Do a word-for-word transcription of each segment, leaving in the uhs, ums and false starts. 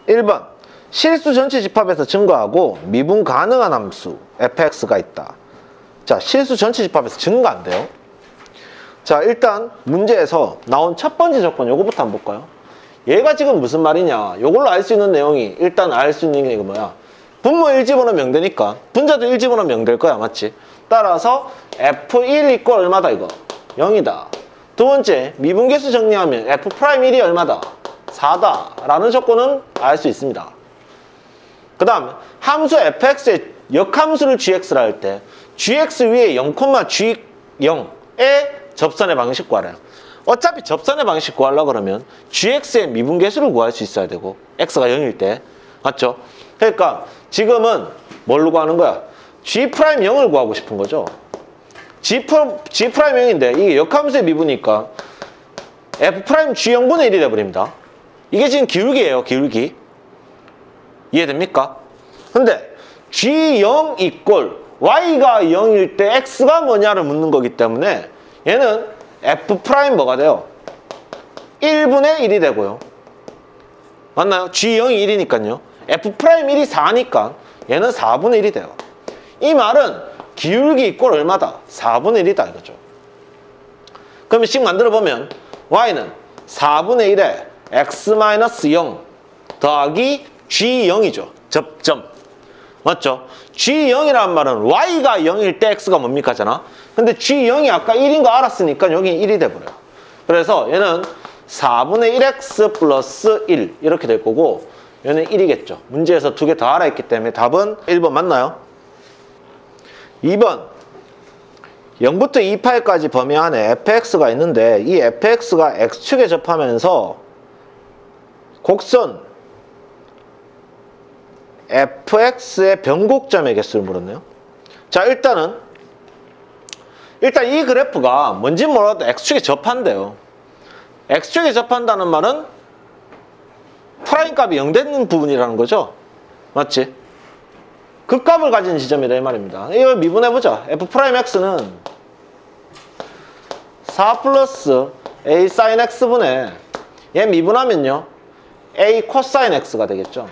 일 번 실수 전체 집합에서 증가하고 미분 가능한 함수 에프엑스가 있다. 자, 실수 전체 집합에서 증가한대요. 자, 일단 문제에서 나온 첫 번째 조건 요거부터 한번 볼까요? 얘가 지금 무슨 말이냐, 요걸로 알 수 있는 내용이, 일단 알 수 있는 게 이거 뭐야, 분모 일 집어넣으면 영 되니까 분자도 일 집어넣으면 영 될 거야, 맞지? 따라서 에프 일 이꼴 얼마다 이거? 영이다. 두 번째, 미분계수 정리하면 에프 일이 얼마다? 사다 라는 조건은 알 수 있습니다. 그 다음 함수 에프엑스의 역함수를 지엑스라 할 때 지엑스 위에 영, 지 영의 접선의 방식 구하래요. 어차피 접선의 방식 구하려고 그러면 지엑스의 미분계수를 구할 수 있어야 되고 x가 영일 때, 맞죠? 그러니까 지금은 뭘로 구하는 거야? G' 영을 구하고 싶은 거죠. G', G' 영인데 이게 역함수의 미분이니까 F' G 영분의 일이 돼버립니다. 이게 지금 기울기예요, 기울기. 이해됩니까? 근데 지 영 이꼴 y가 영일 때 x가 뭐냐를 묻는 거기 때문에 얘는 F' 뭐가 돼요? 일분의 일이 되고요. 맞나요? 지 영이 일이니까요. F' 일이 사니까 얘는 사분의 일이 돼요. 이 말은 기울기 이꼴 얼마다? 사분의 일이다 이거죠. 그러면 식 만들어보면 y는 사분의 일에 x-영 더하기 지 영이죠. 접점. 맞죠? 지 영이라는 말은 y가 영일 때 x가 뭡니까? 잖아. 근데 지 영이 아까 일인 거 알았으니까 여기 일이 돼버려요. 그래서 얘는 사분의 일 엑스 플러스 일 이렇게 될 거고 얘는 일이겠죠. 문제에서 두 개 더 알아있기 때문에 답은 일 번 맞나요? 이 번 영부터 이 파이까지 범위 안에 에프엑스가 있는데 이 에프엑스가 x축에 접하면서 곡선 에프엑스의 변곡점의 개수를 물었네요. 자, 일단은 일단 이 그래프가 뭔지 몰라도 x축에 접한대요. x축에 접한다는 말은 프라임 값이 영 되는 부분이라는 거죠. 맞지? 그 값을 가진 지점이다 이 말입니다. 이걸 미분해보자. F'X는 사 플러스 A sin X분의 얘 미분하면요 A 코사인 X가 되겠죠.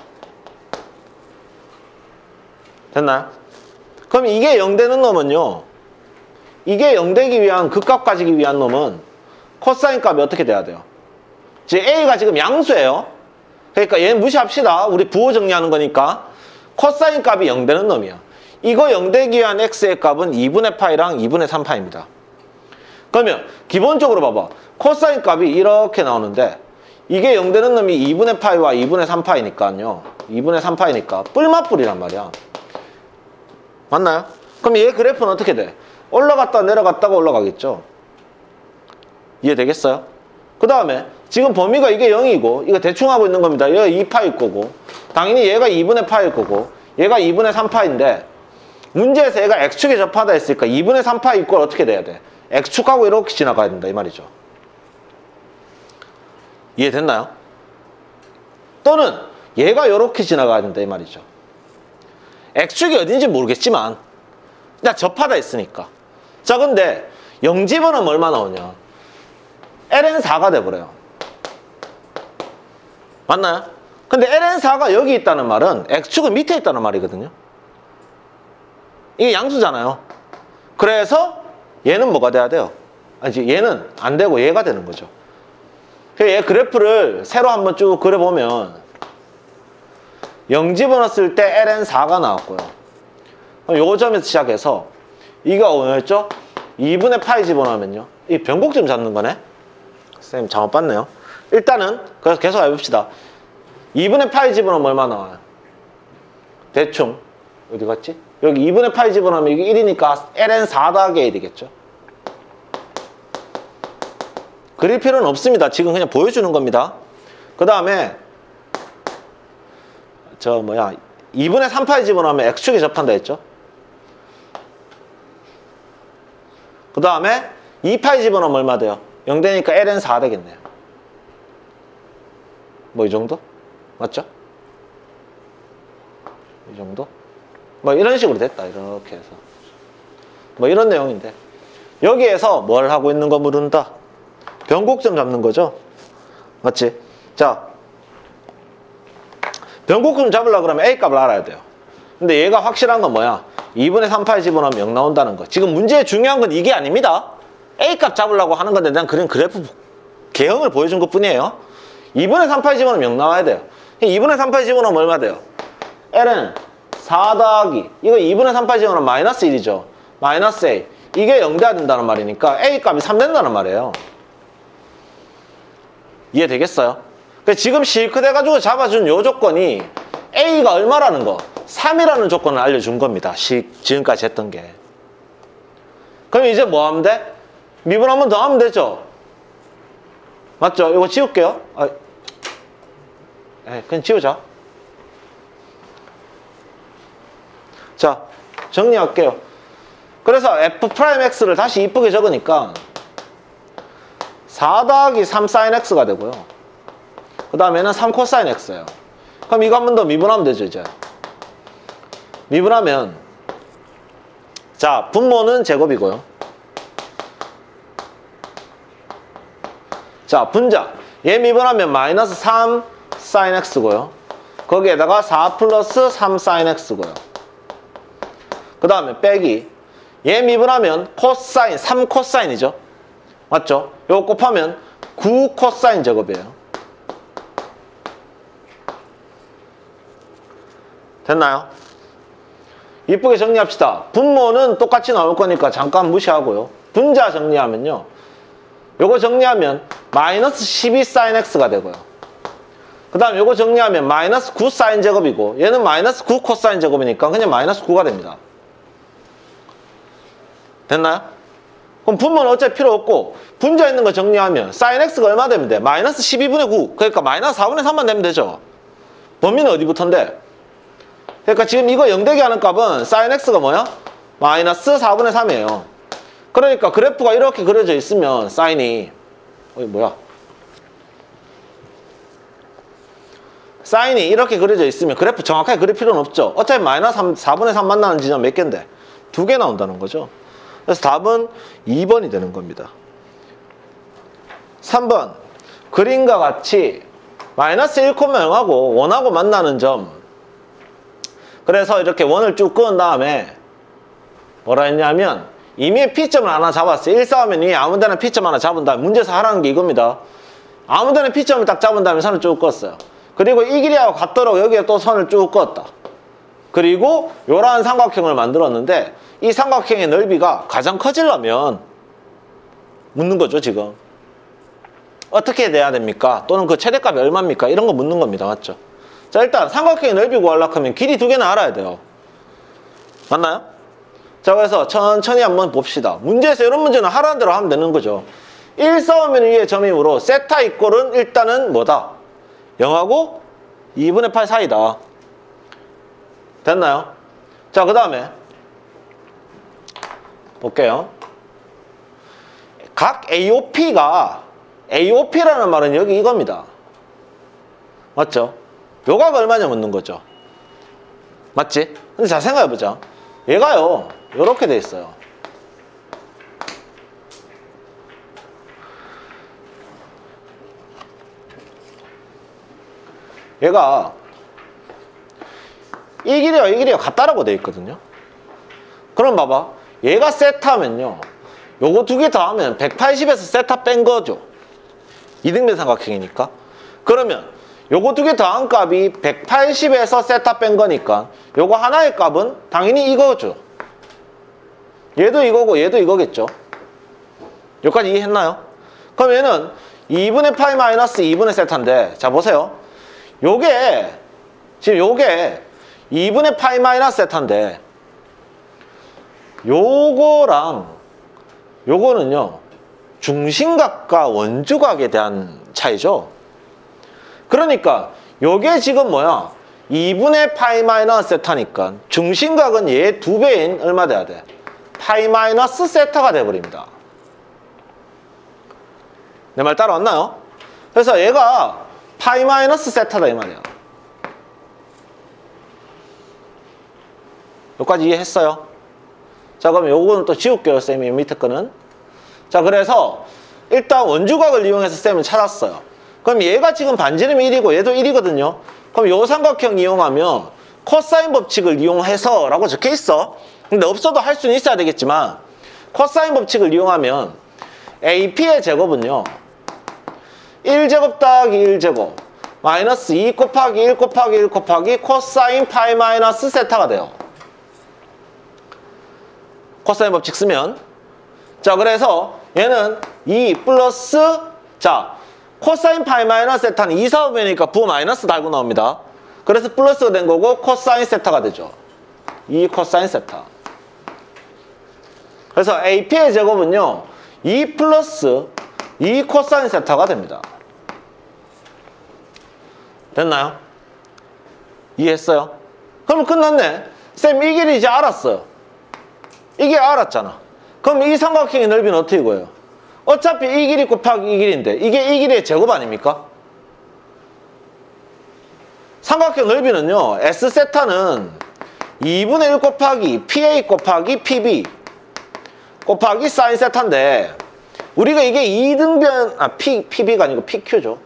됐나요? 그럼 이게 영 되는 놈은요, 이게 영 되기 위한 극값 가지기 위한 놈은 코사인 값이 어떻게 돼야 돼요? 즉 A가 지금 양수예요. 그러니까 얘는 무시합시다. 우리 부호 정리하는 거니까 코사인 값이 영 되는 놈이야. 이거 영 되기 위한 x의 값은 이분의 파이랑 이분의 삼 파이입니다. 그러면 기본적으로 봐봐. 코사인 값이 이렇게 나오는데 이게 영 되는 놈이 이분의 파이와 이분의 삼 파이니까요. 이분의 삼 파이니까 뿔맛뿔이란 말이야. 맞나요? 그럼 얘 그래프는 어떻게 돼? 올라갔다 내려갔다가 올라가겠죠. 이해되겠어요? 그 다음에 지금 범위가 이게 영이고 이거 대충 하고 있는 겁니다. 얘가 이 파일 거고 당연히 얘가 이분의 파일 거고 얘가 이분의 삼 파인데 문제에서 얘가 x축에 접하다 했으니까 이분의 삼 파이 이꼴 어떻게 돼야 돼? x축하고 이렇게 지나가야 된다 이 말이죠. 이해됐나요? 또는 얘가 이렇게 지나가야 된다 이 말이죠. x축이 어딘지 모르겠지만 야 접하다 했으니까. 자, 근데 영 집어넣으면 얼마 나오냐? 엘엔 사가 돼버려요. 맞나요? 근데 엘엔 사가 여기 있다는 말은 x축은 밑에 있다는 말이거든요. 이게 양수잖아요. 그래서 얘는 뭐가 돼야 돼요? 아니, 얘는 안 되고 얘가 되는 거죠. 얘 그래프를 새로 한번 쭉 그려보면 영 집어넣었을 때 엘엔 사가 나왔고요. 그럼 요 점에서 시작해서 이가 뭐였죠? 이분의 파이 집어넣으면요. 이 변곡점 잡는 거네? 선생님 잘못 봤네요. 일단은 그래서 계속 해봅시다. 이분의 파이 집어넣으면 얼마 나와요? 대충 어디 갔지? 여기 이분의 파이 집어넣으면 이게 일이니까 엘엔 사 더하기 일 되겠죠. 그릴 필요는 없습니다. 지금 그냥 보여주는 겁니다. 그 다음에 저 뭐야 이분의 삼 파이 집어넣으면 x축에 접한다 했죠. 그 다음에 이 파이 집어넣으면 얼마 돼요? 영 되니까 엘엔 사 되겠네요. 뭐 이 정도? 맞죠? 이 정도? 뭐 이런 식으로 됐다. 이렇게 해서 뭐 이런 내용인데 여기에서 뭘 하고 있는 거 물은다? 변곡점 잡는 거죠. 맞지? 자, 변곡점 잡으려고 그러면 A 값을 알아야 돼요. 근데 얘가 확실한 건 뭐야? 이분의 삼 파이 집어넣으면 영 나온다는 거. 지금 문제의 중요한 건 이게 아닙니다. A 값 잡으려고 하는 건데 난 그냥 그래프 개형을 보여준 것 뿐이에요. 이분의 삼 파이 집어넣으면 영 나와야 돼요. 이분의 삼 파이 집어넣으면 얼마 돼요? L은 사 더하기 이거 이분의 삼 파이 집어넣으면 마이너스 일이죠. 마이너스 A. 이게 영 돼야 된다는 말이니까 A 값이 삼 된다는 말이에요. 이해되겠어요? 그러니까 지금 실크 돼가지고 잡아준 요 조건이 A가 얼마라는 거, 삼이라는 조건을 알려준 겁니다. 시, 지금까지 했던 게. 그럼 이제 뭐 하면 돼? 미분 한 번 더 하면 되죠. 맞죠? 이거 지울게요. 아, 네, 그냥 지우자. 자, 정리할게요. 그래서 F'X를 다시 이쁘게 적으니까 사 더하기 삼 사인 X가 되고요. 그 다음에는 삼 코사인 X예요. 그럼 이거 한 번 더 미분하면 되죠, 이제. 미분하면, 자, 분모는 제곱이고요. 자, 분자. 얘 미분하면 마이너스 삼 사인 X고요. 거기에다가 사 플러스 삼 사인 X고요. 그 다음에 빼기. 얘 미분하면 코사인, 삼 코사인이죠. 맞죠? 요거 곱하면 구 코사인 제곱이에요. 됐나요? 이쁘게 정리합시다. 분모는 똑같이 나올 거니까 잠깐 무시하고요. 분자 정리하면요. 요거 정리하면 마이너스 십이 사인 X가 되고요. 그 다음 요거 정리하면 마이너스 구 사인 제곱이고 얘는 마이너스 구 코사인 제곱이니까 그냥 마이너스 구가 됩니다. 됐나요? 그럼 분모는 어차피 필요 없고 분자 있는 거 정리하면 사인 X가 얼마 되면 돼? 마이너스 십이분의 구. 그러니까 마이너스 사분의 삼만 되면 되죠. 범위는 어디부터인데? 그러니까 지금 이거 영 되게 하는 값은 사인 X가 뭐야? 마이너스 사분의 삼이에요. 그러니까 그래프가 이렇게 그려져 있으면 사인이 어이 뭐야? 사인이 이렇게 그려져 있으면 그래프 정확하게 그릴 필요는 없죠. 어차피 마이너스 사분의 삼 만나는 지점 몇 개인데? 두 개 나온다는 거죠. 그래서 답은 이 번이 되는 겁니다. 삼 번 그림과 같이 마이너스 일, 영하고 원하고 만나는 점. 그래서 이렇게 원을 쭉 그은 다음에 뭐라 했냐면 이미 P점을 하나 잡았어요. 일 싸우면 이 아무데나 P점 하나 잡은 다음에 문제에서 하라는 게 이겁니다. 아무데나 P점을 딱 잡은 다음에 선을 쭉 그었어요. 그리고 이 길이하고 같도록 여기에 또 선을 쭉 그었다. 그리고 요러한 삼각형을 만들었는데 이 삼각형의 넓이가 가장 커지려면 묻는 거죠, 지금. 어떻게 돼야 됩니까? 또는 그 최대값이 얼마입니까? 이런 거 묻는 겁니다. 맞죠? 자, 일단 삼각형의 넓이 구하려고 하면 길이 두 개는 알아야 돼요. 맞나요? 자, 그래서 천천히 한번 봅시다. 문제에서 이런 문제는 하라는 대로 하면 되는 거죠. 일 싸우면 이의 점이므로 세타 이꼴은 일단은 뭐다? 영하고 이분의 팔 사이다. 됐나요? 자, 그 다음에 볼게요. 각 에이오피가 에이오피라는 말은 여기 이겁니다. 맞죠? 요가가 얼마냐 묻는 거죠. 맞지? 근데 잘 생각해보자. 얘가요 요렇게 돼 있어요. 얘가 이 길이와 이 길이가 같다라고 돼 있거든요. 그럼 봐봐. 얘가 세타면요 요거 두 개 더하면 백팔십에서 세타 뺀 거죠. 이등변 삼각형이니까. 그러면 요거 두 개 더한 값이 백팔십에서 세타 뺀 거니까 요거 하나의 값은 당연히 이거죠. 얘도 이거고 얘도 이거겠죠. 여기까지 이해했나요? 그럼 얘는 이분의 파이 마이너스 이분의 세타인데, 자 보세요. 요게 지금 요게 이분의 파이 마이너스 세타인데 요거랑 요거는요 중심각과 원주각에 대한 차이죠. 그러니까 요게 지금 뭐야? 이분의 파이 마이너스 세타니까 중심각은 얘 두 배인 얼마 돼야 돼? 파이 마이너스 세타가 돼버립니다. 내 말 따라왔나요? 그래서 얘가 파이 마이너스 세타다 이 말이야. 여기까지 이해했어요? 자, 그럼 요거는 또 지울게요, 쌤이 밑에 거는. 자, 그래서 일단 원주각을 이용해서 쌤은 찾았어요. 그럼 얘가 지금 반지름이 일이고 얘도 일이거든요. 그럼 요 삼각형 이용하면 코사인 법칙을 이용해서 라고 적혀 있어. 근데 없어도 할 수는 있어야 되겠지만 코사인 법칙을 이용하면 에이피의 제곱은요 일 제곱 더하기 일 제곱 마이너스 이 곱하기 일 곱하기 일 곱하기 코사인 파이 마이너스 세타가 돼요. 코사인 법칙 쓰면. 자, 그래서 얘는 이 플러스, 자, 코사인 파이 마이너스 세타는 이 사분면이니까 부 마이너스 달고 나옵니다. 그래서 플러스가 된 거고 코사인 세타가 되죠. 이 코사인 세타. 그래서 에이피의 제곱은요 이 플러스 이 코사인 세타가 됩니다. 됐나요? 이해했어요? 그럼 끝났네. 쌤, 이 길이 이제 알았어요. 이게 알았잖아. 그럼 이 삼각형의 넓이는 어떻게 구해요? 어차피 이 길이 곱하기 이 길인데 이게 이 길이의 제곱 아닙니까? 삼각형 넓이는요 S세타는 이분의 일 곱하기 피에이 곱하기 피비 곱하기 사인 세타인데 우리가 이게 이등변, 아, P, 피비가 아니고 피큐죠.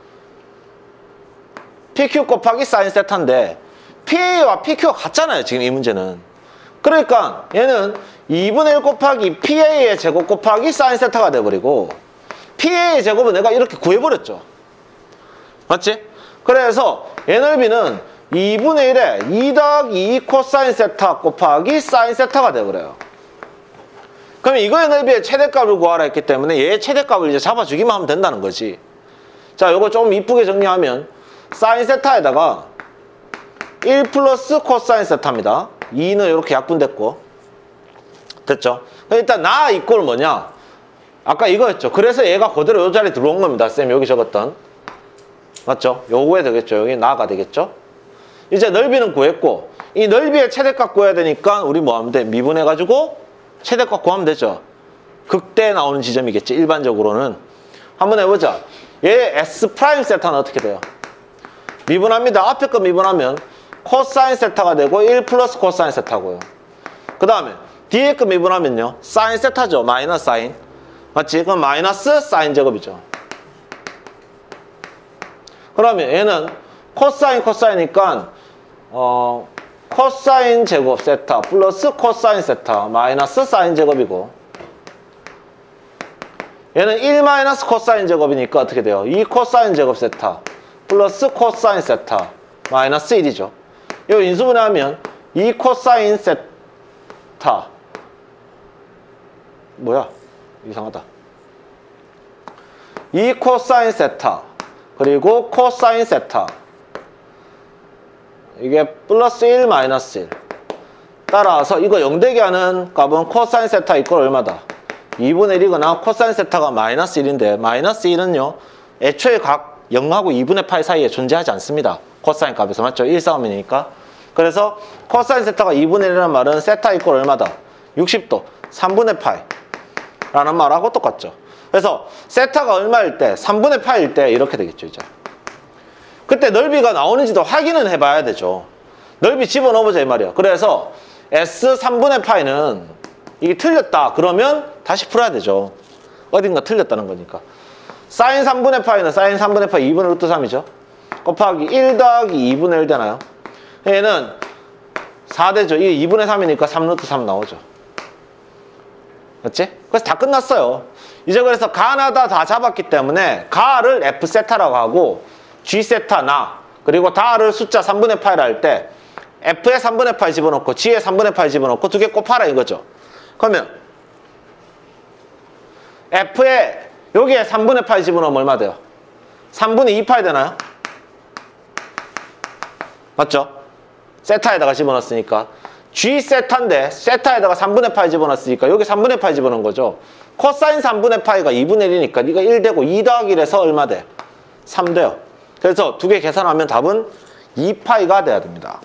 피큐 곱하기 사인 세타인데 피에이와 피큐가 같잖아요, 지금 이 문제는. 그러니까 얘는 이분의 일 곱하기 피에이의 제곱 곱하기 사인 세타가 돼버리고 피에이의 제곱은 내가 이렇게 구해버렸죠. 맞지? 그래서 얘 넓이는 이분의 일에 이 더하기 이 코사인 세타 곱하기 사인 세타가 돼버려요. 그러면 이거의 넓이의 최대값을 구하라 했기 때문에 얘의 최대값을 이제 잡아주기만 하면 된다는 거지. 자, 요거 좀 이쁘게 정리하면 사인 세타에다가 일 플러스 코사인 세타입니다. 이는 이렇게 약분됐고. 됐죠? 일단 나 이꼴 뭐냐? 아까 이거였죠. 그래서 얘가 그대로 요 자리에 들어온 겁니다. 쌤 여기 적었던. 맞죠? 요거에 되겠죠. 여기 나가 되겠죠? 이제 넓이는 구했고 이 넓이의 최대값 구해야 되니까 우리 뭐 하면 돼? 미분해가지고 최대값 구하면 되죠. 극대 나오는 지점이겠지. 일반적으로는. 한번 해보자. 얘 S 프라임 세타는 어떻게 돼요? 미분합니다. 앞에 거 미분하면 코사인 세타가 되고 일 플러스 코사인 세타고요. 그 다음에 뒤에 거 미분하면요 사인 세타죠. 마이너스 사인. 맞지? 그럼 마이너스 사인 제곱이죠. 그러면 얘는 코사인 코사인이니까 어, 코사인 제곱 세타 플러스 코사인 세타 마이너스 사인 제곱이고 얘는 일 마이너스 코사인 제곱이니까 어떻게 돼요? 이 코사인 제곱 세타 플러스 코사인 세타 마이너스 일이죠. 이거 인수분해하면 이 코사인 세타 뭐야? 이상하다. 이 코사인 세타 그리고 코사인 세타 이게 플러스 일 마이너스 일 따라서 이거 영 되게 하는 값은 코사인 세타 이꼴 얼마다? 이분의 일이거나 코사인 세타가 마이너스 일인데 마이너스 일은요 애초에 각 영하고 이분의 파이 사이에 존재하지 않습니다. 코사인 값에서. 맞죠? 일 싸움이니까. 그래서 코사인 세타가 이분의 일이라는 말은 세타 이꼴 얼마다? 육십 도 삼분의 파이 라는 말하고 똑같죠. 그래서 세타가 얼마일 때? 삼분의 파이일 때 이렇게 되겠죠. 이제 그때 넓이가 나오는지도 확인은 해봐야 되죠. 넓이 집어넣어보자 이 말이야. 그래서 S 삼분의 파이는 이게 틀렸다 그러면 다시 풀어야 되죠. 어딘가 틀렸다는 거니까. 사인 삼분의 파이는 사인 삼분의 파이 이분의 루트 삼이죠. 곱하기 일 더하기 이분의 일 되나요? 얘는 사 되죠. 이게 이분의 삼이니까 삼 루트 삼 나오죠. 맞지? 그래서 다 끝났어요. 이제 그래서 가나다 다 잡았기 때문에 가를 F세타라고 하고 G세타 나 그리고 다를 숫자 삼분의 파이라 할 때 F에 삼분의 파이 집어넣고 G에 삼분의 파이 집어넣고 두 개 곱하라 이거죠. 그러면 F에 여기에 삼분의 파이 집어넣으면 얼마 돼요? 삼분의 이 파이 되나요? 맞죠? 세타에다가 집어넣었으니까 G세타인데 세타에다가 삼분의 파이 집어넣었으니까 여기 삼분의 파이 집어넣은 거죠. 코사인 삼분의 파이가 이분의 일이니까 이거 일 되고 이 더하기 일에서 얼마 돼? 삼 돼요. 그래서 두 개 계산하면 답은 이 파이가 돼야 됩니다.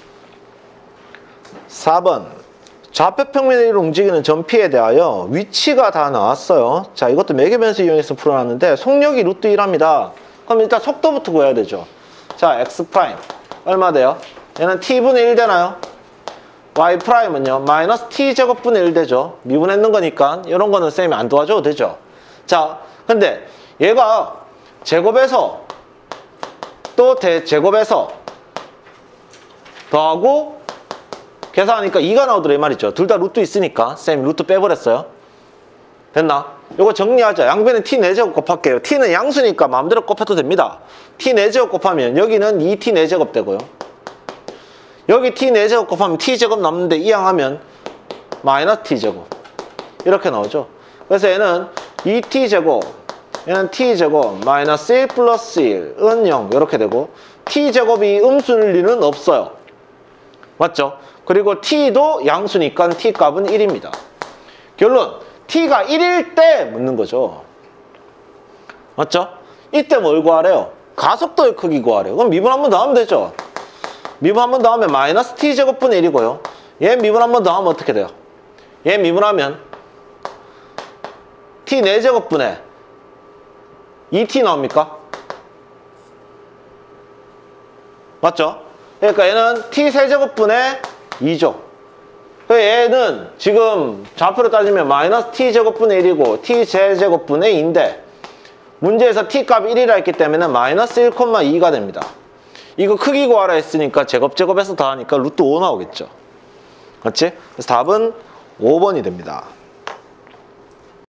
사 번 좌표평면의 일을 움직이는 점피에 대하여 위치가 다 나왔어요. 자, 이것도 매개변수 이용해서 풀어놨는데 속력이 루트 일합니다. 그럼 일단 속도부터 구해야 되죠. 자, X 프라임 얼마 돼요? 얘는 T분의 일 되나요? Y 프라임은요 마이너스 T 제곱분의 일 되죠. 미분했는 거니까 이런 거는 쌤이 안 도와줘도 되죠. 자, 근데 얘가 제곱에서 또 대제곱해서 더하고 계산하니까 이가 나오더라 이 말이죠. 둘 다 루트 있으니까 쌤이 루트 빼버렸어요. 됐나? 요거 정리하자. 양변에 티 네 제곱 곱할게요. t는 양수니까 마음대로 곱해도 됩니다. 티 네 제곱 곱하면 여기는 이 티 네 제곱 되고요. 여기 티 네 제곱 곱하면 t제곱 남는데 이항하면 마이너스 t제곱 이렇게 나오죠. 그래서 얘는 이 티 제곱, 얘는 t제곱 마이너스 일 플러스 일은 영 이렇게 되고 t제곱이 음수일 리는 없어요. 맞죠? 그리고 t도 양수니까 t값은 일입니다. 결론, t가 일일 때 묻는 거죠. 맞죠? 이때 뭘 구하래요? 가속도의 크기 구하래요. 그럼 미분 한 번 더 하면 되죠. 미분 한 번 더 하면 마이너스 t제곱분의 일이고요. 얘 미분 한 번 더 하면 어떻게 돼요? 얘 미분하면 티 네 제곱분의 이 티 나옵니까? 맞죠? 그러니까 얘는 티 세 제곱분의 이죠. 얘는 지금 좌표로 따지면 마이너스 t제곱분의 일이고 t 제제곱분의 이인데 문제에서 t값이 일이라 했기 때문에 마이너스 일, 이가 됩니다. 이거 크기 구하라 했으니까 제곱 제곱해서 더하니까 루트 오 나오겠죠. 맞지? 그래서 답은 오 번이 됩니다.